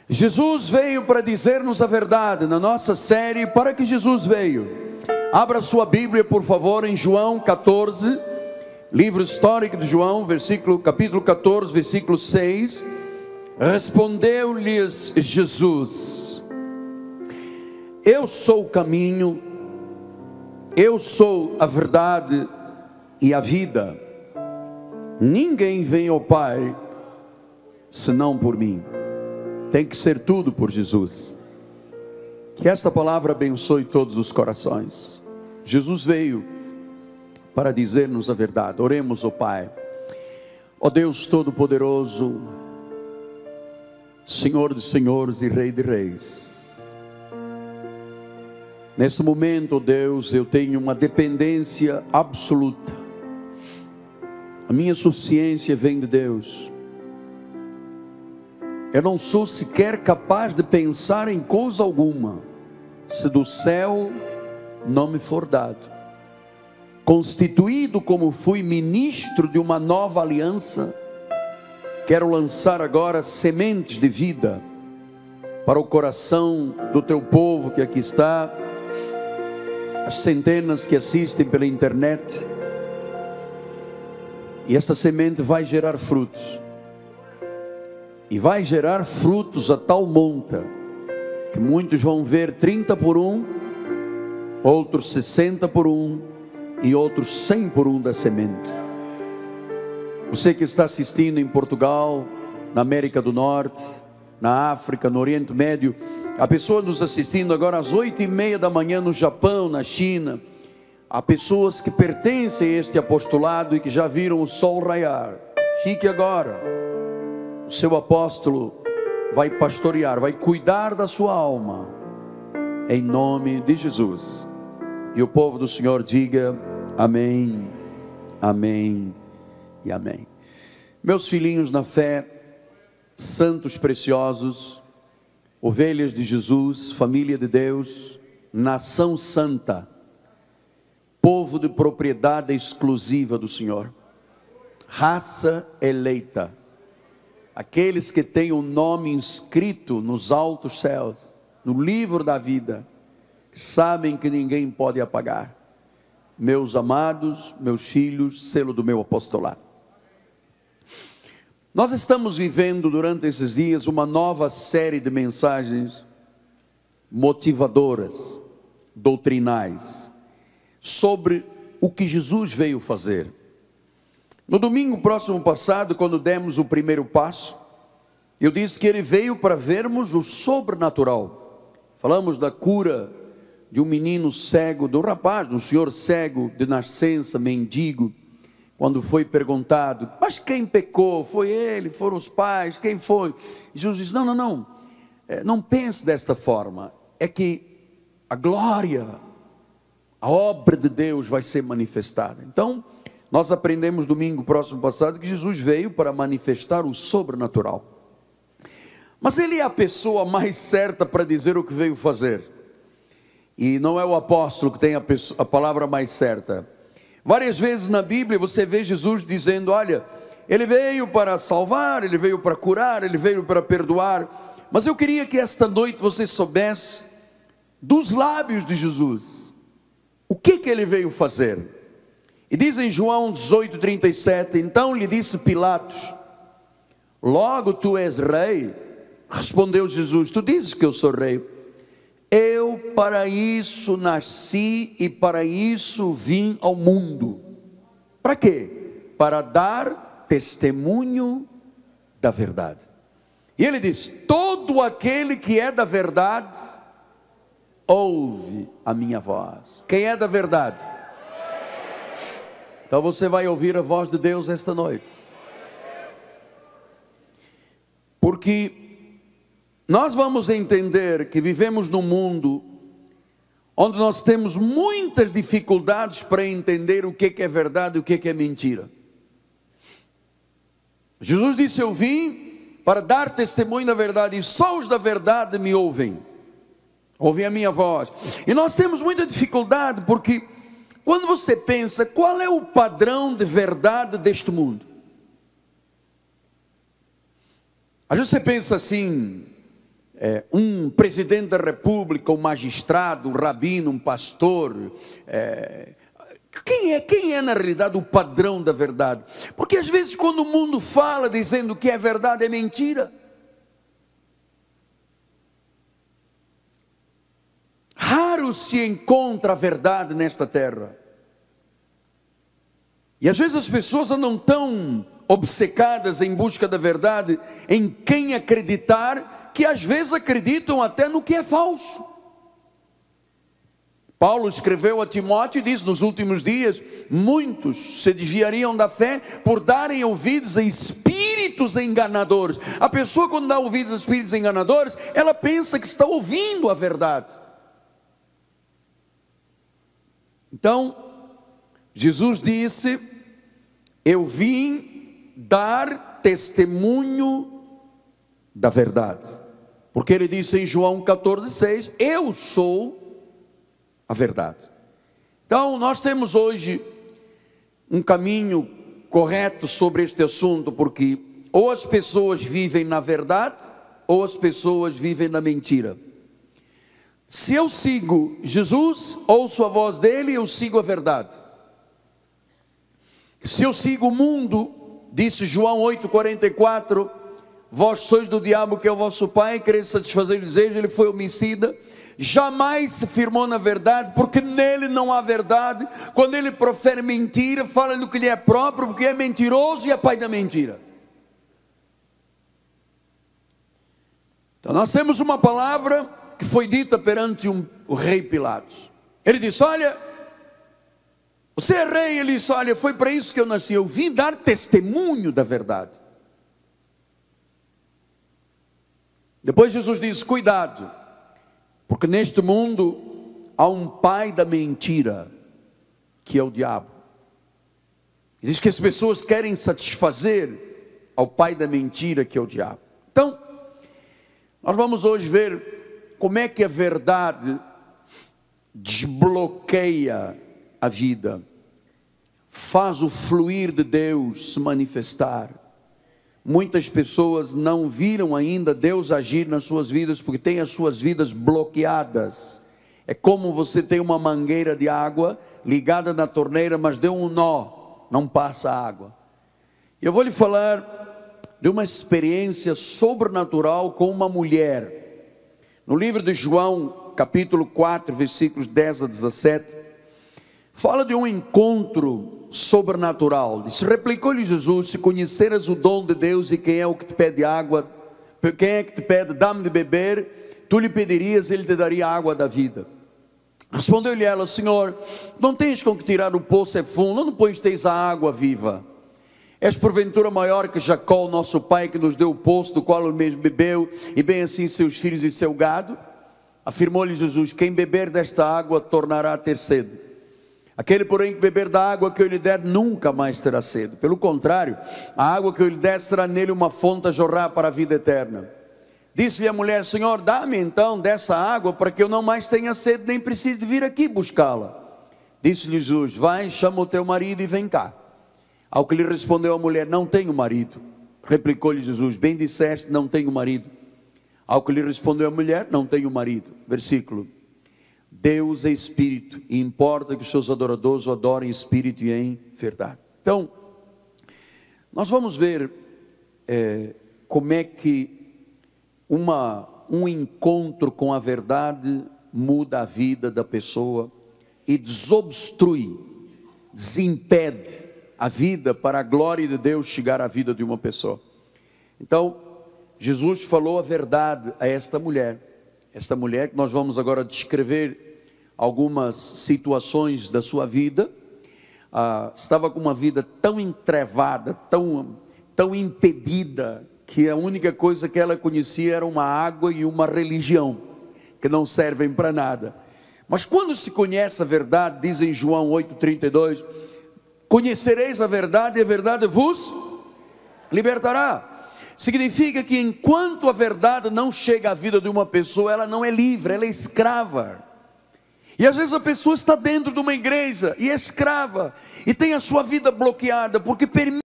Jesus veio para dizer-nos a verdade na nossa série Para que Jesus veio. Abra sua Bíblia, por favor, em João 14, livro histórico de João, capítulo 14, versículo 6. Respondeu-lhes Jesus: eu sou o caminho, eu sou a verdade e a vida. Ninguém vem ao Pai senão por mim. Tem que ser tudo por Jesus. Que esta palavra abençoe todos os corações. Jesus veio para dizer-nos a verdade. Oremos ao Pai. Ó Deus Todo-Poderoso, Senhor dos senhores e Rei de reis, neste momento, ó Deus, eu tenho uma dependência absoluta. A minha suficiência vem de Deus. Eu não sou sequer capaz de pensar em coisa alguma, se do céu não me for dado. Constituído como fui ministro de uma nova aliança, quero lançar agora sementes de vida para o coração do teu povo que aqui está, as centenas que assistem pela internet. E essa semente vai gerar frutos. E vai gerar frutos a tal monta, que muitos vão ver 30 por 1, outros 60 por 1, e outros 100 por 1 da semente. Você que está assistindo em Portugal, na América do Norte, na África, no Oriente Médio, há pessoas nos assistindo agora às 8h30 da manhã no Japão, na China. Há pessoas que pertencem a este apostolado e que já viram o sol raiar. Fique agora. O seu apóstolo vai pastorear, vai cuidar da sua alma, em nome de Jesus. E o povo do Senhor diga amém, amém e amém. Meus filhinhos na fé, santos preciosos, ovelhas de Jesus, família de Deus, nação santa, povo de propriedade exclusiva do Senhor, raça eleita, aqueles que têm o nome inscrito nos altos céus, no livro da vida, sabem que ninguém pode apagar. Meus amados, meus filhos, selo do meu apostolado. Nós estamos vivendo durante esses dias uma nova série de mensagens motivadoras, doutrinais, sobre o que Jesus veio fazer. No domingo próximo passado, quando demos o primeiro passo, eu disse que ele veio para vermos o sobrenatural. Falamos da cura de um menino cego, de um rapaz, de um senhor cego de nascença, mendigo, quando foi perguntado, mas quem pecou? Foi ele? Foram os pais? Quem foi? E Jesus disse, não pense desta forma, é que a glória, a obra de Deus vai ser manifestada. Então, nós aprendemos domingo próximo passado que Jesus veio para manifestar o sobrenatural. Mas ele é a pessoa mais certa para dizer o que veio fazer. E não é o apóstolo que tem a palavra mais certa. Várias vezes na Bíblia você vê Jesus dizendo, olha, ele veio para salvar, ele veio para curar, ele veio para perdoar. Mas eu queria que esta noite você soubesse dos lábios de Jesus o que ele veio fazer. E diz em João 18:37, então lhe disse Pilatos, logo tu és rei? Respondeu Jesus, tu dizes que eu sou rei. Eu para isso nasci e para isso vim ao mundo. Para quê? Para dar testemunho da verdade. E ele diz, todo aquele que é da verdade, ouve a minha voz. Quem é da verdade? Então você vai ouvir a voz de Deus esta noite. Porque nós vamos entender que vivemos num mundo onde nós temos muitas dificuldades para entender o que é verdade e o que é mentira. Jesus disse, eu vim para dar testemunho da verdade, e só os da verdade me ouvem. Ouvem a minha voz. E nós temos muita dificuldade porque quando você pensa, qual é o padrão de verdade deste mundo? Às vezes você pensa assim, um presidente da república, um magistrado, um rabino, um pastor. Quem é na realidade o padrão da verdade? Porque às vezes quando o mundo fala dizendo que é verdade, é mentira. Raro se encontra a verdade nesta terra. E às vezes as pessoas andam tão obcecadas em busca da verdade, em quem acreditar, que às vezes acreditam até no que é falso. Paulo escreveu a Timóteo e diz: nos últimos dias muitos se desviariam da fé por darem ouvidos a espíritos enganadores. A pessoa, quando dá ouvidos a espíritos enganadores, ela pensa que está ouvindo a verdade. Então Jesus disse: eu vim dar testemunho da verdade, porque ele disse em João 14,6: eu sou a verdade. Então nós temos hoje um caminho correto sobre este assunto, porque ou as pessoas vivem na verdade, ou as pessoas vivem na mentira. Se eu sigo Jesus, ouço a voz dele, eu sigo a verdade. Se eu sigo o mundo, disse João 8,44, vós sois do diabo, que é o vosso pai, quereis satisfazer o desejo, ele foi homicida, jamais se firmou na verdade, porque nele não há verdade. Quando ele profere mentira, fala do que lhe é próprio, porque é mentiroso e é pai da mentira. Então nós temos uma palavra que foi dita perante o rei Pilatos. Ele disse: olha, você é rei. Ele disse: olha, foi para isso que eu nasci, eu vim dar testemunho da verdade. Depois Jesus disse: cuidado, porque neste mundo há um pai da mentira, que é o diabo. Ele diz que as pessoas querem satisfazer ao pai da mentira, que é o diabo. Então, nós vamos hoje ver como é que a verdade desbloqueia a vida, faz o fluir de Deus se manifestar. Muitas pessoas não viram ainda Deus agir nas suas vidas, porque têm as suas vidas bloqueadas. É como você tem uma mangueira de água ligada na torneira, mas deu um nó, não passa água. Eu vou lhe falar de uma experiência sobrenatural com uma mulher. No livro de João, capítulo 4, versículos 10 a 17, fala de um encontro sobrenatural. Diz: replicou-lhe Jesus: se conheceras o dom de Deus e quem é o que te pede água, quem é que te pede, dá-me de beber, tu lhe pedirias, ele te daria a água da vida. Respondeu-lhe ela: Senhor, não tens com que tirar, o poço é fundo, não pões tens a água viva? És porventura maior que Jacó, nosso pai, que nos deu o poço, do qual ele mesmo bebeu, e bem assim seus filhos e seu gado? Afirmou-lhe Jesus: quem beber desta água tornará a ter sede. Aquele, porém, que beber da água que eu lhe der, nunca mais terá sede. Pelo contrário, a água que eu lhe der será nele uma fonte a jorrar para a vida eterna. Disse-lhe a mulher: Senhor, dá-me então dessa água, para que eu não mais tenha sede, nem precise de vir aqui buscá-la. Disse-lhe Jesus: vai, chama o teu marido e vem cá. Ao que lhe respondeu a mulher: não tenho marido. Replicou-lhe Jesus: bem disseste, não tenho marido. Ao que lhe respondeu a mulher: não tenho marido. Versículo: Deus é espírito, e importa que os seus adoradores o adorem em espírito e em verdade. Então, nós vamos ver como é que um encontro com a verdade muda a vida da pessoa e desobstrui, desimpede a vida para a glória de Deus chegar à vida de uma pessoa. Então, Jesus falou a verdade a esta mulher que nós vamos agora descrever algumas situações da sua vida. Estava com uma vida tão entrevada, tão impedida, que a única coisa que ela conhecia era uma água e uma religião, que não servem para nada. Mas quando se conhece a verdade, diz em João 8,32, conhecereis a verdade e a verdade vos libertará. Significa que enquanto a verdade não chega à vida de uma pessoa, ela não é livre, ela é escrava. E às vezes a pessoa está dentro de uma igreja e é escrava, e tem a sua vida bloqueada, porque permite